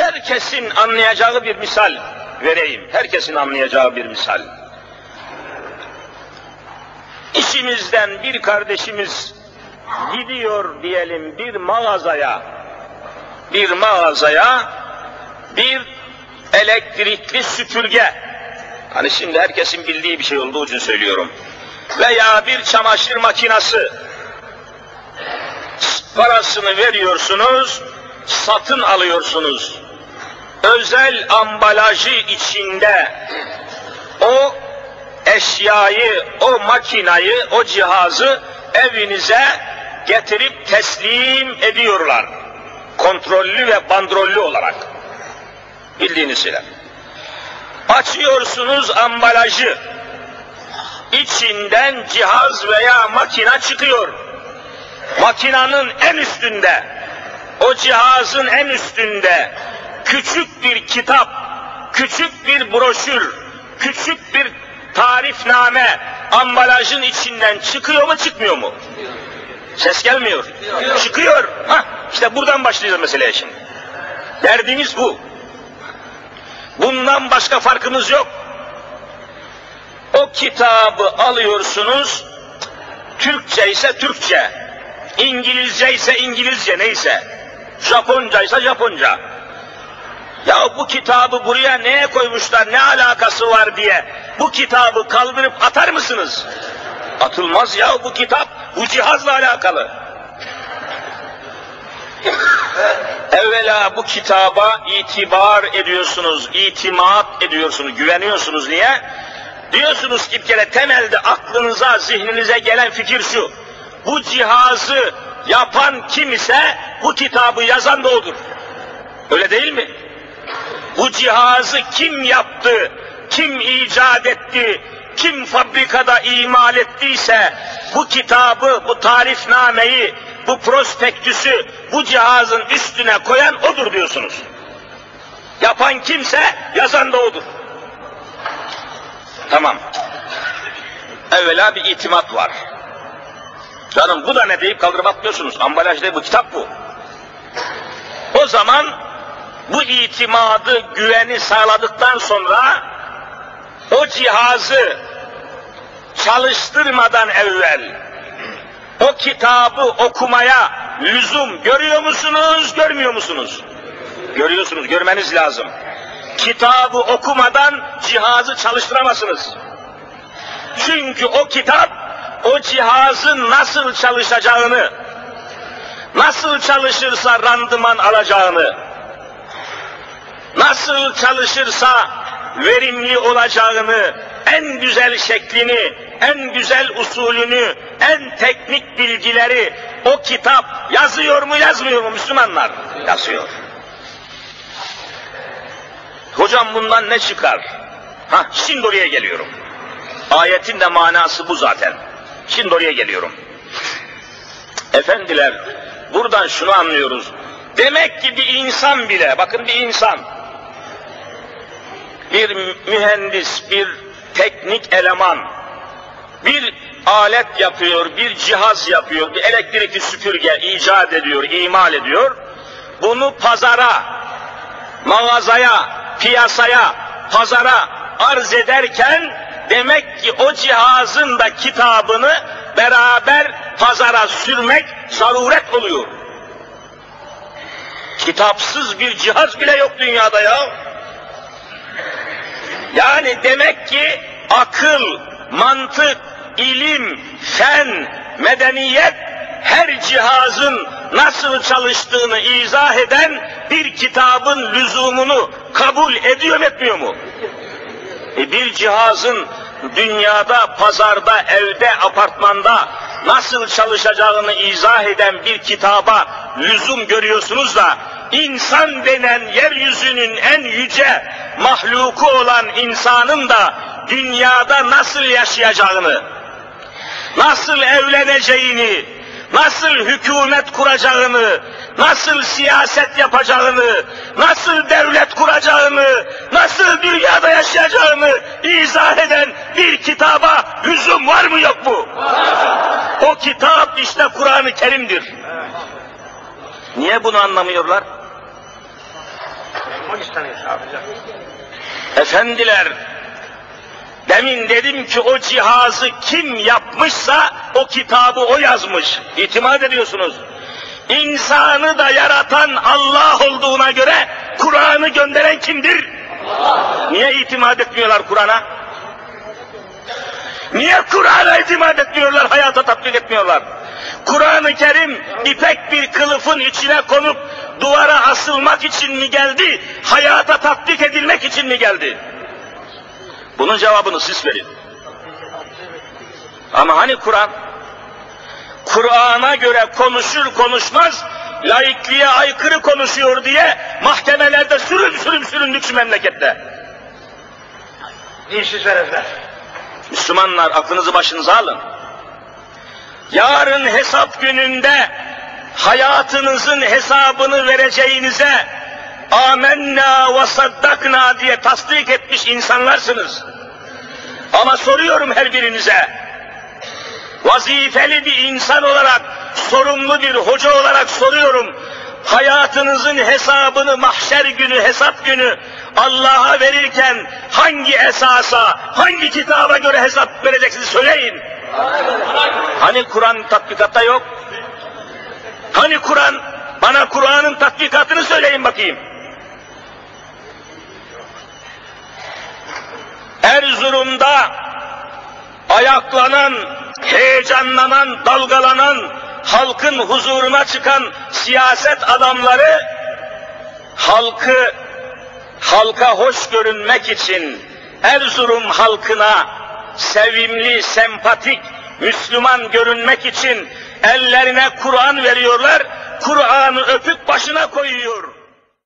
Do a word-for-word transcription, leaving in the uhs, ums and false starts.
herkesin anlayacağı bir misal vereyim. Herkesin anlayacağı bir misal. İçimizden bir kardeşimiz gidiyor diyelim bir mağazaya, bir mağazaya bir elektrikli süpürge, hani şimdi herkesin bildiği bir şey olduğu için söylüyorum, veya bir çamaşır makinesi, parasını veriyorsunuz, satın alıyorsunuz. Özel ambalajı içinde o eşyayı, o makinayı, o cihazı evinize getirip teslim ediyorlar. Kontrollü ve bandrollü olarak. Bildiğiniz şeyler. Açıyorsunuz ambalajı. İçinden cihaz veya makina çıkıyor. Makinanın en üstünde, o cihazın en üstünde küçük bir kitap, küçük bir broşür, küçük bir tarifname ambalajın içinden çıkıyor mu, çıkmıyor mu? Ses gelmiyor. Çıkıyor. Çıkıyor. Hah, işte buradan başlayacağız meseleye şimdi. Derdimiz bu. Bundan başka farkımız yok. O kitabı alıyorsunuz, Türkçe ise Türkçe, İngilizce ise İngilizce, neyse, Japonca ise Japonca. Ya bu kitabı buraya neye koymuşlar, ne alakası var diye bu kitabı kaldırıp atar mısınız? Atılmaz ya, bu kitap bu cihazla alakalı. Evvela bu kitaba itibar ediyorsunuz, itimat ediyorsunuz, güveniyorsunuz. Niye? Diyorsunuz ki bir kere temelde aklınıza, zihninize gelen fikir şu: bu cihazı yapan kim ise bu kitabı yazan da odur. Öyle değil mi? Bu cihazı kim yaptı, kim icat etti, kim fabrikada imal ettiyse bu kitabı, bu tarifnameyi, bu prospektüsü bu cihazın üstüne koyan odur diyorsunuz. Yapan kimse yazan da odur. Tamam. Evvela bir itimat var. Canım bu da ne deyip kaldırıp atmıyorsunuz. Ambalajda bu, kitap bu. O zaman bu itimadı, güveni sağladıktan sonra o cihazı çalıştırmadan evvel o kitabı okumaya lüzum görüyor musunuz, görmüyor musunuz? Görüyorsunuz, görmeniz lazım. Kitabı okumadan cihazı çalıştıramazsınız. Çünkü o kitap o cihazın nasıl çalışacağını, nasıl çalışırsa randıman alacağını, nasıl çalışırsa verimli olacağını, en güzel şeklini, en güzel usulünü, en teknik bilgileri o kitap yazıyor mu, yazmıyor mu Müslümanlar? Yazıyor. Hocam bundan ne çıkar? Hah, şimdi oraya geliyorum. Ayetin de manası bu zaten. Şimdi oraya geliyorum. Efendiler, buradan şunu anlıyoruz. Demek ki bir insan bile, bakın bir insan, bir mühendis, bir teknik eleman, bir alet yapıyor, bir cihaz yapıyor, bir elektrikli süpürge icat ediyor, imal ediyor. Bunu pazara, mağazaya, piyasaya, pazara arz ederken demek ki o cihazın da kitabını beraber pazara sürmek zaruret oluyor. Kitapsız bir cihaz bile yok dünyada ya. Yani demek ki akıl, mantık, ilim, fen, medeniyet her cihazın nasıl çalıştığını izah eden bir kitabın lüzumunu kabul ediyor mu, etmiyor mu? E bir cihazın dünyada, pazarda, evde, apartmanda nasıl çalışacağını izah eden bir kitaba lüzum görüyorsunuz da insan denen yeryüzünün en yüce mahluku olan insanın da dünyada nasıl yaşayacağını, nasıl evleneceğini, nasıl hükümet kuracağını, nasıl siyaset yapacağını, nasıl devlet kuracağını, nasıl dünyada yaşayacağını izah eden bir kitaba lüzum var mı, yok mu? O kitap işte Kur'an-ı Kerim'dir. Niye bunu anlamıyorlar? Pakistan'ı yapacak. Efendiler, demin dedim ki o cihazı kim yapmışsa o kitabı o yazmış. İtimat ediyorsunuz. İnsanı da yaratan Allah olduğuna göre Kur'an'ı gönderen kimdir? Allah. Niye itimat etmiyorlar Kur'an'a? Niye Kur'an'a itimat etmiyorlar, hayata tatbik etmiyorlar? Kur'an-ı Kerim ipek bir kılıfın içine konup duvara asılmak için mi geldi, hayata tatbik edilmek için mi geldi? Bunun cevabını siz verin. Ama hani Kur'an? Kur'an'a göre konuşur konuşmaz, laikliğe aykırı konuşuyor diye mahkemelerde sürüm sürüm süründük şu memlekette. Dinsiz herifler. Müslümanlar, aklınızı başınıza alın. Yarın hesap gününde hayatınızın hesabını vereceğinize amenna ve saddakna diye tasdik etmiş insanlarsınız. Ama soruyorum her birinize, vazifeli bir insan olarak, sorumlu bir hoca olarak soruyorum, hayatınızın hesabını mahşer günü, hesap günü Allah'a verirken hangi esasa, hangi kitaba göre hesap vereceksiniz söyleyin. Hani Kur'an tatbikatta yok? Hani Kur'an? Bana Kur'an'ın tatbikatını söyleyin bakayım. Erzurum'da ayaklanan, heyecanlanan, dalgalanan, halkın huzuruna çıkan siyaset adamları, halkı, halka hoş görünmek için Erzurum halkına sevimli, sempatik, Müslüman görünmek için ellerine Kur'an veriyorlar, Kur'an'ı öpüp başına koyuyor.